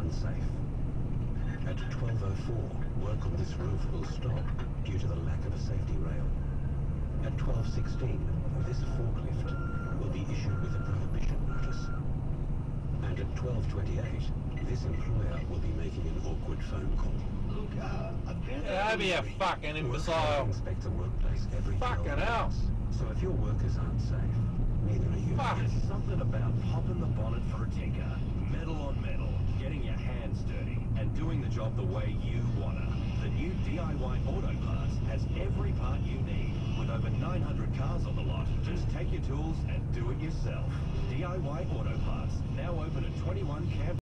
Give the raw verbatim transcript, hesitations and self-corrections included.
unsafe. At twelve oh four, work on this roof will stop due to the lack of a safety rail. At twelve sixteen, this forklift will be issued with a prohibition notice. And at twelve twenty-eight, this employer will be making an awkward phone call. Look, uh, I've been... Yeah, be a fucking imbecile. Inspect a workplace every Fucking hell. So if your workers aren't safe, neither are you. Fuck. There's something about popping the bonnet for a tinker, metal on metal, getting your hands dirty, and doing the job the way you wanna. The new D I Y Auto Parts has every part you need. With over nine hundred cars on the lot, just take your tools and do it yourself. D I Y Auto Parts, now open at twenty-one Camp